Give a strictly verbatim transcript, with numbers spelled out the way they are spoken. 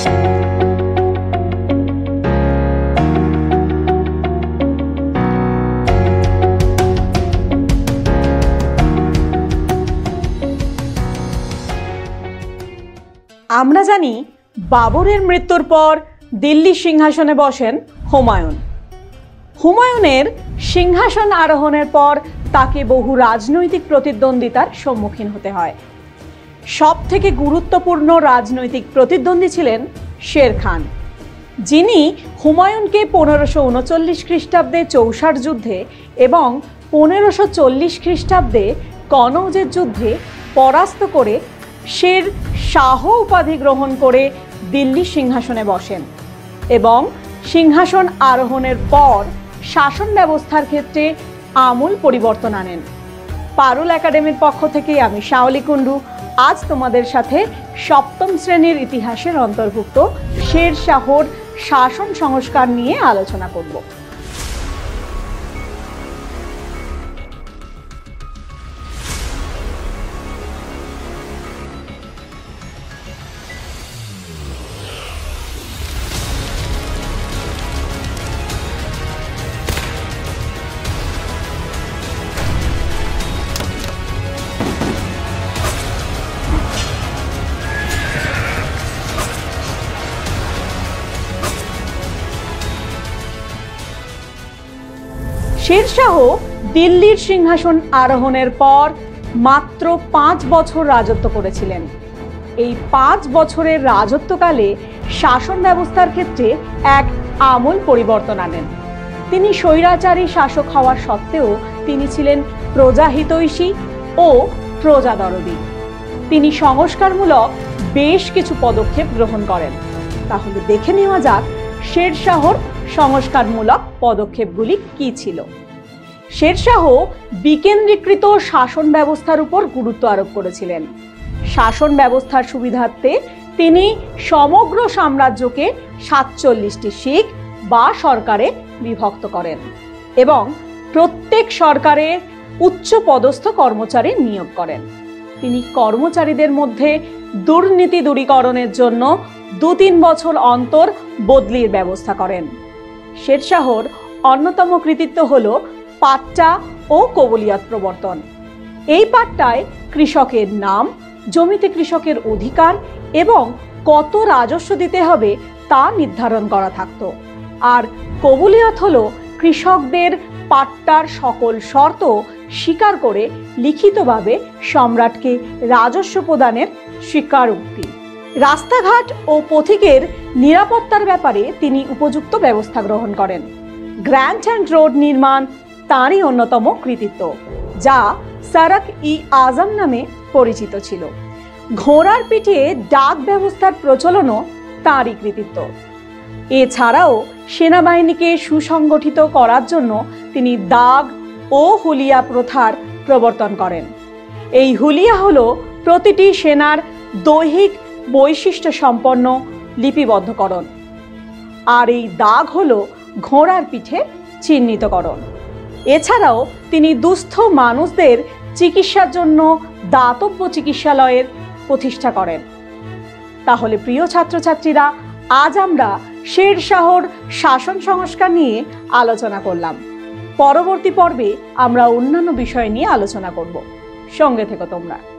আমরা জানি বাবরের মৃত্যুর পর দিল্লি সিংহাসনে বসেন হুমায়ুন। হুমায়ুনের সিংহাসন আরোহণের পর তাকে বহু রাজনৈতিক প্রতিদ্বন্দ্বিতার সম্মুখীন হতে হয়। সব থেকে গুরুত্বপূর্ণ রাজনৈতিক প্রতিদ্বন্দ্বী ছিলেন শের খান, যিনি হুমায়ুনকে পনেরোশো উনচল্লিশ খ্রিস্টাব্দে চৌসার যুদ্ধে এবং পনেরোশো চল্লিশ খ্রিস্টাব্দে কনৌজের যুদ্ধে পরাস্ত করে শের শাহ উপাধি গ্রহণ করে দিল্লি সিংহাসনে বসেন এবং সিংহাসন আরোহণের পর শাসন ব্যবস্থার ক্ষেত্রে আমূল পরিবর্তন আনেন। পারুল একাডেমির পক্ষ থেকে আমি শেওলি কুন্ডু আজ তোমাদের সাথে সপ্তম শ্রেণীর ইতিহাসের অন্তর্ভুক্ত শের শাহর শাসন সংস্কার নিয়ে আলোচনা করব। শের শাহ দিল্লির সিংহাসন আরোহণের পর মাত্র পাঁচ বছর রাজত্ব করেছিলেন। এই পাঁচ বছরের রাজত্বকালে শাসন ব্যবস্থার ক্ষেত্রে এক আমূল পরিবর্তন আনেন। তিনি স্বৈরাচারী শাসক হওয়ার সত্ত্বেও তিনি ছিলেন প্রজাহিতৈষী ও প্রজাদরদী। তিনি সংস্কারমূলক বেশ কিছু পদক্ষেপ গ্রহণ করেন। তাহলে দেখে নেওয়া যাক শের শাহর সংস্কারমূলক পদক্ষেপগুলি কি ছিল। শের শাহ বিকেন্দ্রীকৃত শাসন ব্যবস্থার উপর গুরুত্ব আরোপ করেছিলেন। শাসন ব্যবস্থার সুবিধার্থে তিনি সমগ্র সাম্রাজ্যকে সাতচল্লিশটি শিখ বা সরকারে বিভক্ত করেন এবং প্রত্যেক সরকারে উচ্চ পদস্থ কর্মচারী নিয়োগ করেন। তিনি কর্মচারীদের মধ্যে দুর্নীতি দূরীকরণের জন্য দু তিন বছর অন্তর বদলির ব্যবস্থা করেন। শের শাহর অন্যতম কৃতিত্ব হল পাট্টা ও কবুলিয়ত প্রবর্তন। এই পাট্টায় কৃষকের নাম, জমিতে কৃষকের অধিকার এবং কত রাজস্ব দিতে হবে তা নির্ধারণ করা থাকত। আর কবুলিয়ত হল কৃষকদের পাট্টার সকল শর্ত স্বীকার করে লিখিতভাবে সম্রাটকে রাজস্ব প্রদানের স্বীকারোক্তি। রাস্তাঘাট ও পথিকের নিরাপত্তার ব্যাপারে তিনি উপযুক্ত ব্যবস্থা গ্রহণ করেন। গ্র্যান্ড অ্যান্ড রোড নির্মাণ তাঁরই অন্যতম কৃতিত্ব, যা সড়ক ই আজম নামে পরিচিত ছিল। ঘোড়ার পিঠে ডাক ব্যবস্থার প্রচলনও তাঁরই কৃতিত্ব। এছাড়াও সেনাবাহিনীকে সুসংগঠিত করার জন্য তিনি দাগ ও হুলিয়া প্রথার প্রবর্তন করেন। এই হুলিয়া হলো প্রতিটি সেনার দৈহিক বৈশিষ্ট্য সম্পন্ন লিপিবদ্ধকরণ, আর এই দাগ হলো ঘোড়ার পিঠে চিহ্নিতকরণ। এছাড়াও তিনি দুস্থ মানুষদের চিকিৎসার জন্য দাতব্য চিকিৎসালয়ের প্রতিষ্ঠা করেন। তাহলে প্রিয় ছাত্রছাত্রীরা, আজ আমরা শের শাহর শাসন সংস্কার নিয়ে আলোচনা করলাম। পরবর্তী পর্বে আমরা অন্যান্য বিষয় নিয়ে আলোচনা করব। সঙ্গে থেকো তোমরা।